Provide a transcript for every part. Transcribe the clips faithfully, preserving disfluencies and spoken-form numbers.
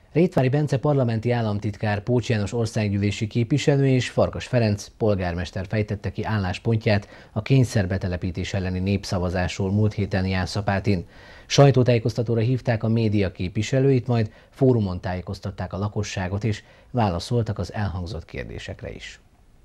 Rétvári Bence parlamenti államtitkár, Pócs János országgyűlési képviselő és Farkas Ferenc polgármester fejtette ki álláspontját a kényszerbetelepítés elleni népszavazásról múlt héten Jászapátin. Sajtótájékoztatóra hívták a média képviselőit, majd fórumon tájékoztatták a lakosságot és válaszoltak az elhangzott kérdésekre is.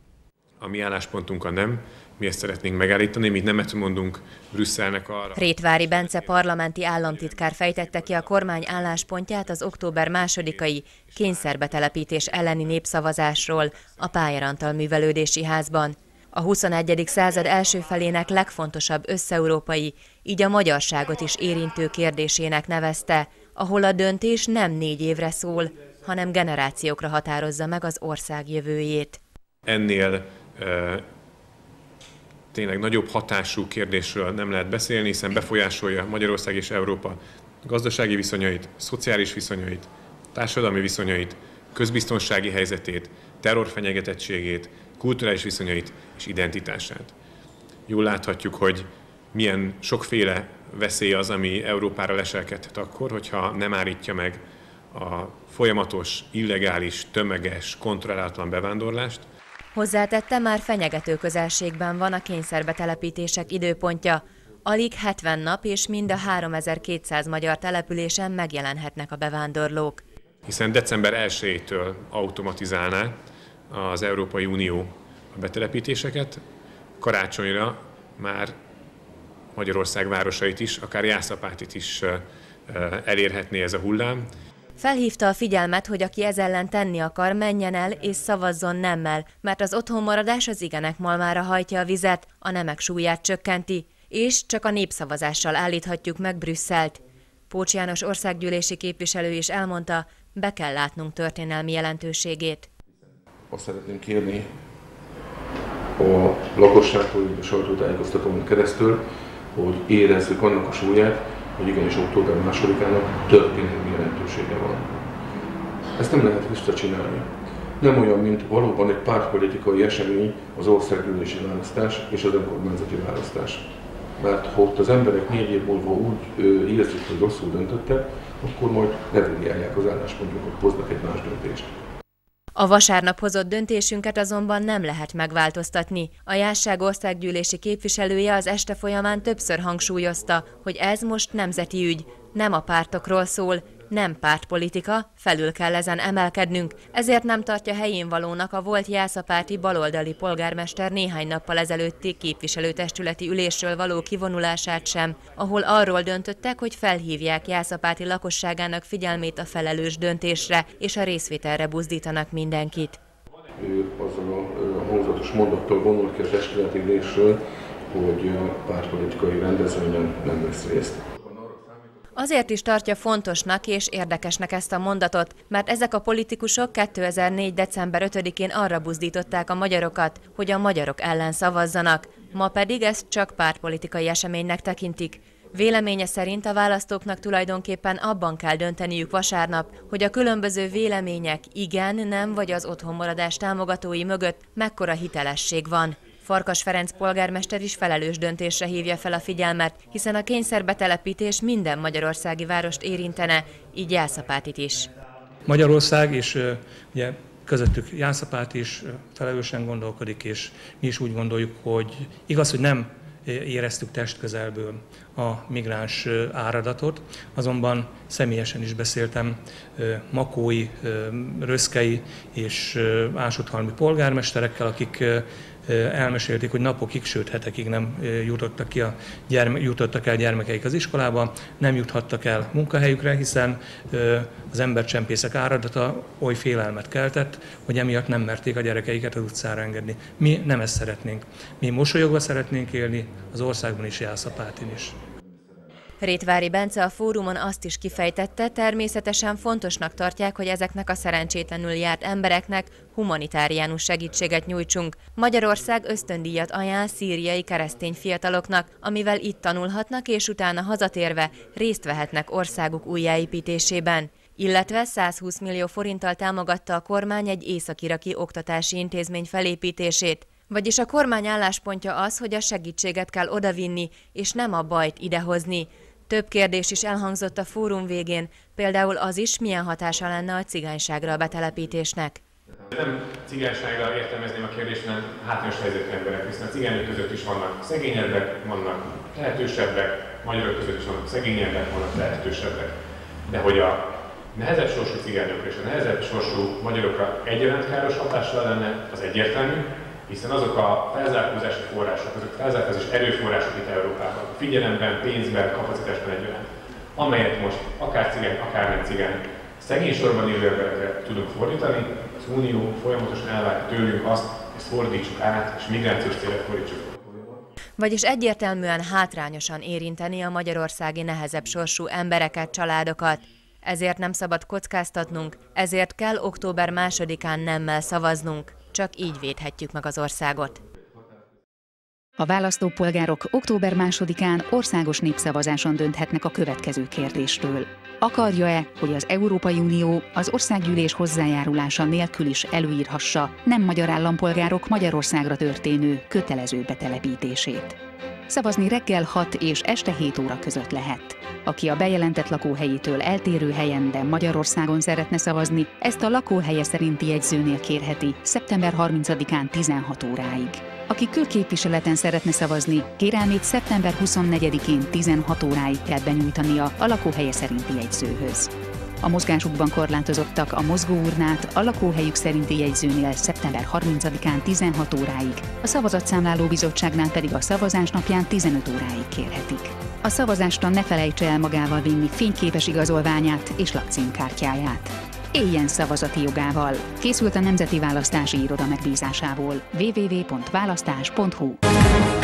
A mi álláspontunk a nem, mi ezt szeretnénk megállítani, mi nemet mondunk Brüsszelnek arra. Rétvári Bence parlamenti államtitkár fejtette ki a kormány álláspontját az október másodikai kényszerbetelepítés elleni népszavazásról a Pályarantal művelődési házban. A huszonegyedik század első felének legfontosabb összeurópai, így a magyarságot is érintő kérdésének nevezte, ahol a döntés nem négy évre szól, hanem generációkra határozza meg az ország jövőjét. Ennél e, tényleg nagyobb hatású kérdésről nem lehet beszélni, hiszen befolyásolja Magyarország és Európa gazdasági viszonyait, szociális viszonyait, társadalmi viszonyait, közbiztonsági helyzetét, terrorfenyegetettségét, kulturális viszonyait és identitását. Jól láthatjuk, hogy milyen sokféle veszély az, ami Európára leselkedhet akkor, hogyha nem állítja meg a folyamatos, illegális, tömeges, kontrollálatlan bevándorlást. Hozzátette, már fenyegető közelségben van a kényszerbetelepítések időpontja. Alig hetven nap és mind a háromezer-kétszáz magyar településen megjelenhetnek a bevándorlók. Hiszen december elsejétől automatizálná az Európai Unió a betelepítéseket, karácsonyra már Magyarország városait is, akár Jászapátit is elérhetné ez a hullám. Felhívta a figyelmet, hogy aki ez ellen tenni akar, menjen el és szavazzon nemmel, mert az otthonmaradás az igenek malmára hajtja a vizet, a nemek súlyát csökkenti, és csak a népszavazással állíthatjuk meg Brüsszelt. Pócs János országgyűlési képviselő is elmondta, be kell látnunk történelmi jelentőségét. Azt szeretném kérni a lakosságtól, a sajtótájékoztatón keresztül, hogy érezzük annak a súlyát, hogy igenis október másodikának történelmi jelentősége van. Ezt nem lehet visszacsinálni. Nem olyan, mint valóban egy pártpolitikai esemény az országgyűlési választás és az önkormányzati választás. Mert ha ott az emberek négy év múlva úgy érzik, hogy rosszul döntöttek, akkor majd revidiálják az álláspontjukat, hoznak egy más döntést. A vasárnap hozott döntésünket azonban nem lehet megváltoztatni. A Jászság országgyűlési képviselője az este folyamán többször hangsúlyozta, hogy ez most nemzeti ügy, nem a pártokról szól, nem pártpolitika, felül kell ezen emelkednünk, ezért nem tartja helyén valónak a volt jászapáti baloldali polgármester néhány nappal ezelőtti képviselőtestületi ülésről való kivonulását sem, ahol arról döntöttek, hogy felhívják Jászapáti lakosságának figyelmét a felelős döntésre, és a részvételre buzdítanak mindenkit. Ő azzal a hangzatos mondattal vonult ki a testületi ülésről, hogy pártpolitikai rendezvényen nem vesz részt. Azért is tartja fontosnak és érdekesnek ezt a mondatot, mert ezek a politikusok kétezer-négy. december ötödikén arra buzdították a magyarokat, hogy a magyarok ellen szavazzanak, ma pedig ezt csak pártpolitikai eseménynek tekintik. Véleménye szerint a választóknak tulajdonképpen abban kell dönteniük vasárnap, hogy a különböző vélemények igen, nem vagy az otthonmaradás támogatói mögött mekkora hitelesség van. Farkas Ferenc polgármester is felelős döntésre hívja fel a figyelmet, hiszen a kényszerbetelepítés minden magyarországi várost érintene, így Jászapátit is. Magyarország és ugye, közöttük Jászapát is felelősen gondolkodik, és mi is úgy gondoljuk, hogy igaz, hogy nem éreztük testközelből a migráns áradatot, azonban személyesen is beszéltem makói, röszkei és ásóthalmi polgármesterekkel, akik elmesélték, hogy napokig, sőt hetekig nem jutottak, ki a gyerme, jutottak el gyermekeik az iskolába, nem juthattak el munkahelyükre, hiszen az embercsempészek áradata oly félelmet keltett, hogy emiatt nem merték a gyerekeiket az utcára engedni. Mi nem ezt szeretnénk. Mi mosolyogva szeretnénk élni, az országban is, Jászapátin is. Rétvári Bence a fórumon azt is kifejtette, természetesen fontosnak tartják, hogy ezeknek a szerencsétlenül járt embereknek humanitáriánus segítséget nyújtsunk. Magyarország ösztöndíjat ajánl szíriai keresztény fiataloknak, amivel itt tanulhatnak és utána hazatérve részt vehetnek országuk újjáépítésében. Illetve százhúsz millió forinttal támogatta a kormány egy észak-iraki oktatási intézmény felépítését. Vagyis a kormány álláspontja az, hogy a segítséget kell odavinni, és nem a bajt idehozni. Több kérdés is elhangzott a fórum végén, például az is, milyen hatása lenne a cigányságra a betelepítésnek. Nem cigányságra értelmezném a kérdést, hanem hátrányos helyzetű emberek, hiszen a cigányok között is vannak szegényebbek, vannak tehetősebbek, magyarok között is vannak szegényebbek, vannak tehetősebbek. De hogy a nehezebb sorsú cigányokra és a nehezebb sorsú magyarokra egyaránt káros hatással lenne, az egyértelmű, hiszen azok a felzárkózási források, azok a felzárkózási erőforrások itt Európában, figyelemben, pénzben, kapacitásban egyaránt, amelyet most akár cigány, akár nem cigány, szegény sorban élő emberekre tudunk fordítani, az Unió folyamatosan elvár tőlünk azt, hogy ezt fordítsuk át, és migrációs célra fordítsuk. Vagyis egyértelműen hátrányosan érinteni a magyarországi nehezebb sorsú embereket, családokat. Ezért nem szabad kockáztatnunk, ezért kell október másodikán nemmel szavaznunk. Csak így védhetjük meg az országot. A választópolgárok október másodikán országos népszavazáson dönthetnek a következő kérdésről. Akarja-e, hogy az Európai Unió az országgyűlés hozzájárulása nélkül is előírhassa nem magyar állampolgárok Magyarországra történő kötelező betelepítését? Szavazni reggel hat és este hét óra között lehet. Aki a bejelentett lakóhelyétől eltérő helyen, de Magyarországon szeretne szavazni, ezt a lakóhelye szerinti jegyzőnél kérheti szeptember harmincadikán tizenhat óráig. Aki külképviseleten szeretne szavazni, kérelmét szeptember huszonnegyedikén tizenhat óráig kell benyújtania a lakóhelye szerinti jegyzőhöz. A mozgásukban korlátozottak a mozgóurnát a lakóhelyük szerinti jegyzőnél szeptember harmincadikán tizenhat óráig, a szavazatszámláló bizottságnál pedig a szavazás napján tizenöt óráig kérhetik. A szavazásra ne felejtse el magával vinni fényképes igazolványát és lakcímkártyáját. Éljen szavazati jogával! Készült a Nemzeti Választási Iroda megbízásából. double-u double-u double-u pont választás pont hu